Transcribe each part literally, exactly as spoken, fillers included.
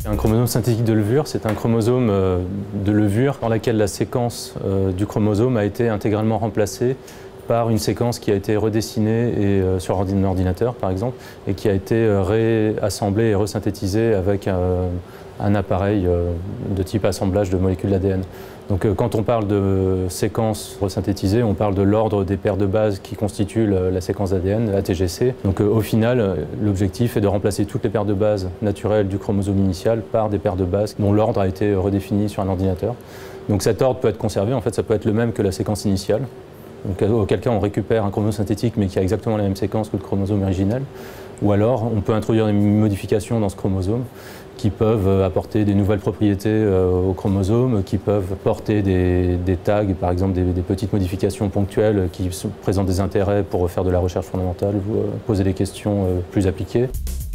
Un chromosome synthétique de levure, c'est un chromosome de levure dans laquelle la séquence du chromosome a été intégralement remplacée par une séquence qui a été redessinée et, euh, sur un ordinateur, par exemple, et qui a été euh, réassemblée et resynthétisée avec euh, un appareil euh, de type assemblage de molécules d'A D N. Donc euh, quand on parle de séquence resynthétisée, on parle de l'ordre des paires de bases qui constituent le, la séquence d'A D N, A T G C. Donc euh, au final, l'objectif est de remplacer toutes les paires de bases naturelles du chromosome initial par des paires de bases dont l'ordre a été redéfini sur un ordinateur. Donc cet ordre peut être conservé, en fait ça peut être le même que la séquence initiale. Donc, auquel cas on récupère un chromosome synthétique mais qui a exactement la même séquence que le chromosome originel. Ou alors on peut introduire des modifications dans ce chromosome qui peuvent apporter des nouvelles propriétés au chromosome, qui peuvent porter des, des tags, par exemple des, des petites modifications ponctuelles qui présentent des intérêts pour faire de la recherche fondamentale ou poser des questions plus appliquées.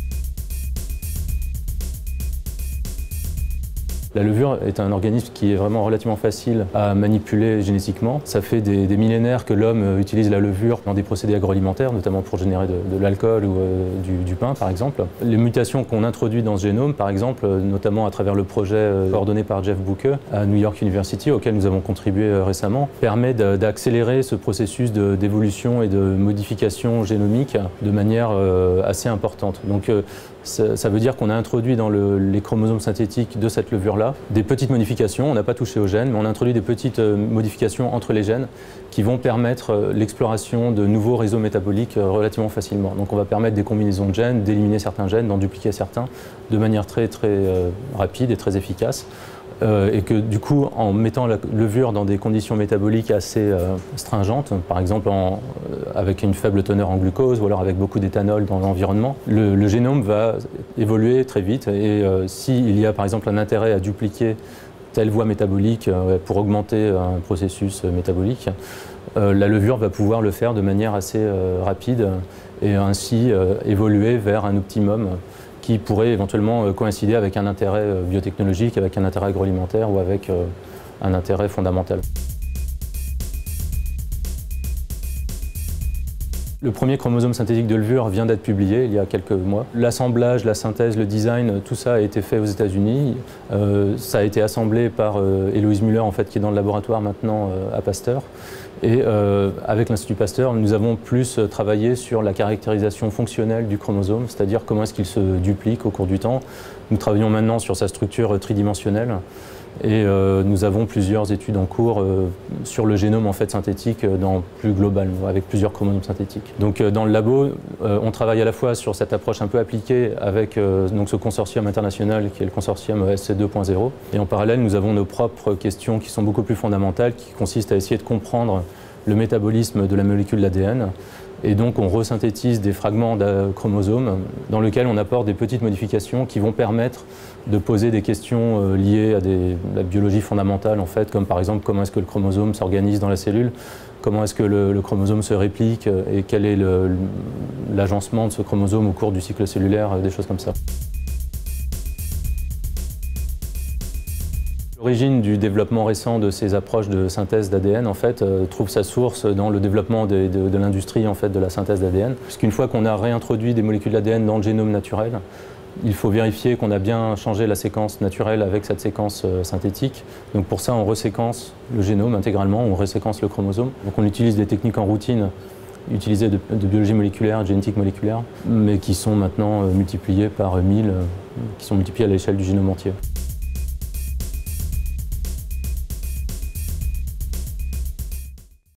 La levure est un organisme qui est vraiment relativement facile à manipuler génétiquement. Ça fait des, des millénaires que l'homme utilise la levure dans des procédés agroalimentaires, notamment pour générer de, de l'alcool ou euh, du, du pain, par exemple. Les mutations qu'on introduit dans ce génome, par exemple, notamment à travers le projet euh, coordonné par Jeff Bucke à New York University, auquel nous avons contribué euh, récemment, permet d'accélérer ce processus d'évolution et de modification génomique de manière euh, assez importante. Donc, euh, ça, ça veut dire qu'on a introduit dans le, les chromosomes synthétiques de cette levure-là des petites modifications. On n'a pas touché aux gènes, mais on a introduit des petites euh, modifications entre les gènes qui vont permettre euh, l'exploration de nouveaux réseaux métaboliques euh, relativement facilement. Donc on va permettre des combinaisons de gènes, d'éliminer certains gènes, d'en dupliquer certains de manière très, très euh, rapide et très efficace. Euh, et que du coup, en mettant la levure dans des conditions métaboliques assez euh, stringentes, par exemple en, euh, avec une faible teneur en glucose ou alors avec beaucoup d'éthanol dans l'environnement, le, le génome va évoluer très vite et euh, s'il y a par exemple un intérêt à dupliquer telle voie métabolique euh, pour augmenter un processus métabolique, euh, la levure va pouvoir le faire de manière assez euh, rapide et ainsi euh, évoluer vers un optimum qui pourrait éventuellement coïncider avec un intérêt biotechnologique, avec un intérêt agroalimentaire ou avec un intérêt fondamental. Le premier chromosome synthétique de levure vient d'être publié il y a quelques mois. L'assemblage, la synthèse, le design, tout ça a été fait aux États-Unis. Euh, ça a été assemblé par euh, Héloïse Müller, en fait, qui est dans le laboratoire maintenant euh, à Pasteur. Et euh, avec l'Institut Pasteur, nous avons plus travaillé sur la caractérisation fonctionnelle du chromosome, c'est-à-dire comment est-ce qu'il se duplique au cours du temps. Nous travaillons maintenant sur sa structure tridimensionnelle. Et euh, nous avons plusieurs études en cours euh, sur le génome en fait, synthétique euh, dans plus global, avec plusieurs chromosomes synthétiques. Donc euh, dans le labo, euh, on travaille à la fois sur cette approche un peu appliquée avec euh, donc, ce consortium international qui est le consortium S C deux point zéro. Et en parallèle, nous avons nos propres questions qui sont beaucoup plus fondamentales, qui consistent à essayer de comprendre le métabolisme de la molécule d'A D N. Et donc on resynthétise des fragments de chromosomes dans lesquels on apporte des petites modifications qui vont permettre de poser des questions liées à des, la biologie fondamentale en fait, comme par exemple comment est-ce que le chromosome s'organise dans la cellule, comment est-ce que le, le chromosome se réplique et quel est l'agencement de ce chromosome au cours du cycle cellulaire, des choses comme ça. L'origine du développement récent de ces approches de synthèse d'A D N en fait, euh, trouve sa source dans le développement de, de, de l'industrie en fait, de la synthèse d'A D N. Puisqu'une fois qu'on a réintroduit des molécules d'A D N dans le génome naturel, il faut vérifier qu'on a bien changé la séquence naturelle avec cette séquence euh, synthétique. Donc pour ça, on reséquence le génome intégralement, on reséquence le chromosome. Donc on utilise des techniques en routine utilisées de, de biologie moléculaire, de génétique moléculaire, mais qui sont maintenant euh, multipliées par mille, euh, qui sont multipliées à l'échelle du génome entier.